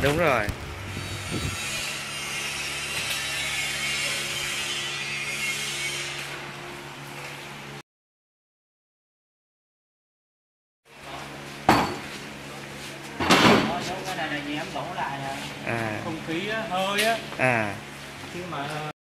Đúng rồi. Cái này là gì em đổ lại À. không khí á, hơi á. À. Chứ mà